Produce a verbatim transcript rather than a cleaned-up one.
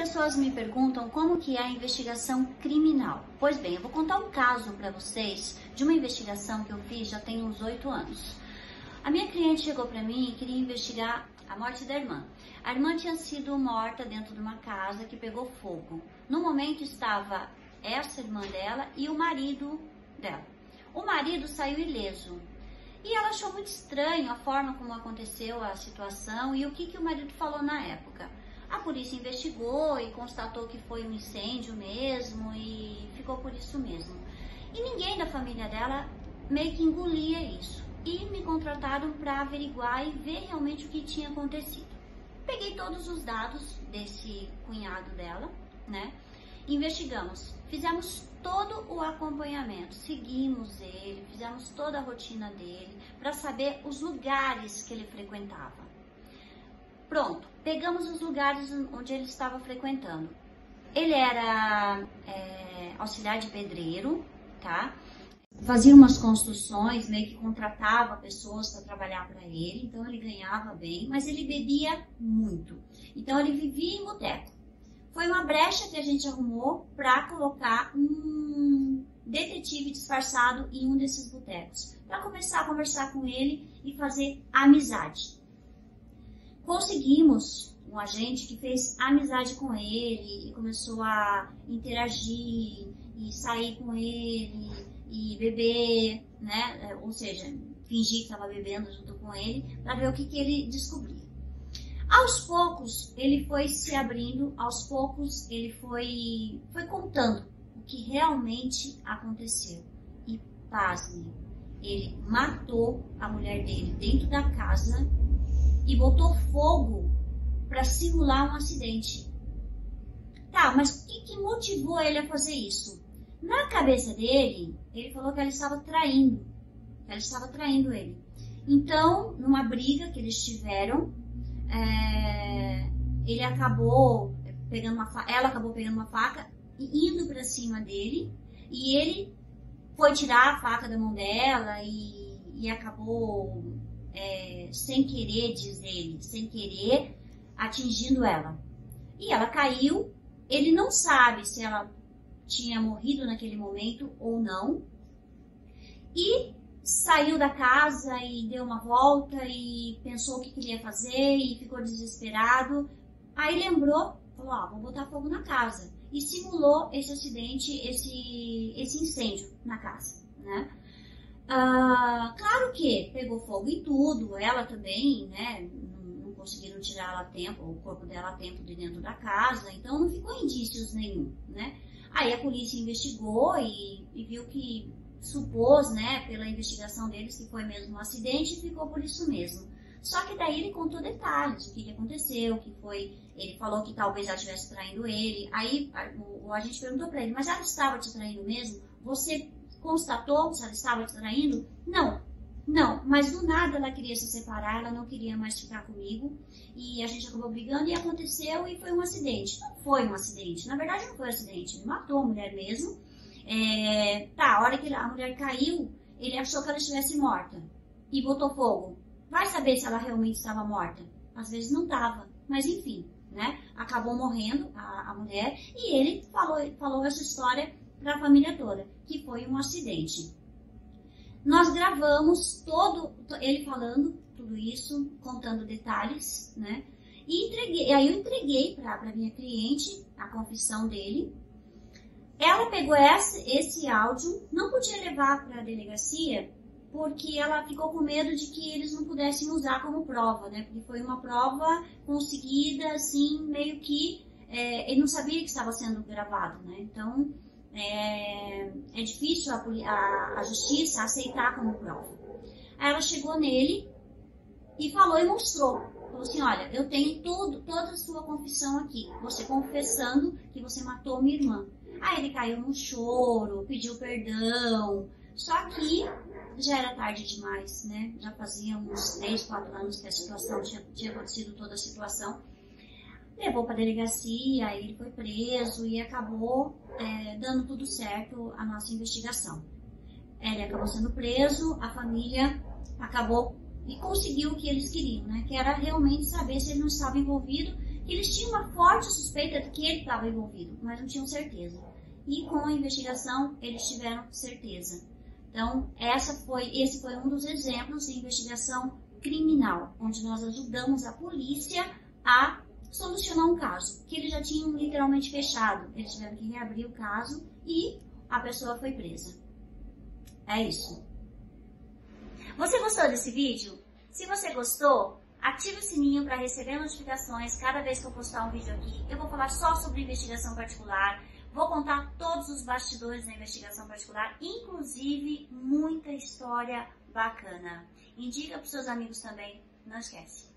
pessoas me perguntam como que é a investigação criminal. Pois bem, eu vou contar um caso para vocês de uma investigação que eu fiz já tem uns oito anos. A minha cliente chegou para mim e queria investigar a morte da irmã. A irmã tinha sido morta dentro de uma casa que pegou fogo. No momento estava essa irmã dela e o marido dela. O marido saiu ileso. E ela achou muito estranho a forma como aconteceu a situação e o que, que o marido falou na época. A polícia investigou e constatou que foi um incêndio mesmo e ficou por isso mesmo. E ninguém da família dela meio que engolia isso. E me contrataram para averiguar e ver realmente o que tinha acontecido. Peguei todos os dados desse cunhado dela, né? Investigamos, fizemos todo o acompanhamento, seguimos ele, fizemos toda a rotina dele para saber os lugares que ele frequentava. Pronto, pegamos os lugares onde ele estava frequentando. Ele era é, auxiliar de pedreiro, tá? Fazia umas construções, meio que contratava pessoas para trabalhar para ele, então ele ganhava bem, mas ele bebia muito. Então ele vivia em boteco. Foi uma brecha que a gente arrumou para colocar um detetive disfarçado em um desses botecos, para começar a conversar com ele e fazer amizade. Conseguimos um agente que fez amizade com ele e começou a interagir e sair com ele e beber, né? Ou seja, fingir que estava bebendo junto com ele para ver o que, que ele descobria. Aos poucos ele foi se abrindo, aos poucos ele foi, foi contando o que realmente aconteceu. E pasme, ele matou a mulher dele dentro da casa e botou fogo para simular um acidente. Tá, mas o que, que motivou ele a fazer isso? Na cabeça dele, ele falou que ela estava traindo. Ela estava traindo ele. Então, numa briga que eles tiveram, é, ele acabou pegando uma faca, ela acabou pegando uma faca e indo para cima dele. E ele foi tirar a faca da mão dela e, e acabou... É, sem querer, diz ele, sem querer, atingindo ela. E ela caiu, ele não sabe se ela tinha morrido naquele momento ou não. E saiu da casa e deu uma volta e pensou o que queria fazer e ficou desesperado. Aí lembrou, falou, ó, vou botar fogo na casa. E simulou esse acidente, esse, esse incêndio na casa, né? Ah, claro que pegou fogo em tudo, ela também, né, não, não conseguiram tirar ela a tempo, o corpo dela a tempo de dentro da casa, então não ficou indícios nenhum, né. Aí a polícia investigou e, e viu que, supôs, né, pela investigação deles que foi mesmo um acidente e ficou por isso mesmo. Só que daí ele contou detalhes, o que, que aconteceu, que foi, ele falou que talvez ela estivesse traindo ele, aí a, o, a gente perguntou pra ele, mas ela estava te traindo mesmo? Você constatou se ela estava te traindo? Não, não, mas do nada ela queria se separar, ela não queria mais ficar comigo e a gente acabou brigando e aconteceu e foi um acidente. Não foi um acidente, na verdade não foi um acidente, ele matou a mulher mesmo. É, tá, a hora que a mulher caiu, ele achou que ela estivesse morta e botou fogo. Vai saber se ela realmente estava morta? Às vezes não estava, mas enfim, né? Acabou morrendo a, a mulher e ele falou, falou essa história para a família toda, que foi um acidente. Nós gravamos todo ele falando tudo isso, contando detalhes, né? E entreguei, aí eu entreguei para a minha cliente a confissão dele. Ela pegou essa, esse áudio, não podia levar para a delegacia, porque ela ficou com medo de que eles não pudessem usar como prova, né? Porque foi uma prova conseguida, assim, meio que... É, ele não sabia que estava sendo gravado, né? Então... É, é difícil a, a, a justiça aceitar como prova. Aí ela chegou nele e falou e mostrou. Falou assim, olha, eu tenho tudo, toda a sua confissão aqui. Você confessando que você matou minha irmã. Aí ele caiu num choro, pediu perdão. Só que já era tarde demais, né? Já fazia uns três, quatro anos que a situação tinha, tinha acontecido, toda a situação. Levou para a delegacia, aí ele foi preso e acabou é, dando tudo certo a nossa investigação. Ele acabou sendo preso, a família acabou e conseguiu o que eles queriam, né? Que era realmente saber se ele não estava envolvido que eles tinham uma forte suspeita de que ele estava envolvido, mas não tinham certeza. E com a investigação eles tiveram certeza. Então, essa foi, esse foi um dos exemplos de investigação criminal, onde nós ajudamos a polícia a solucionar um caso que eles já tinham literalmente fechado. Eles tiveram que reabrir o caso e a pessoa foi presa. É isso. Você gostou desse vídeo? Se você gostou, ative o sininho para receber notificações cada vez que eu postar um vídeo aqui. Eu vou falar só sobre investigação particular, vou contar todos os bastidores da investigação particular, inclusive muita história bacana. Indica para os seus amigos também, não esquece.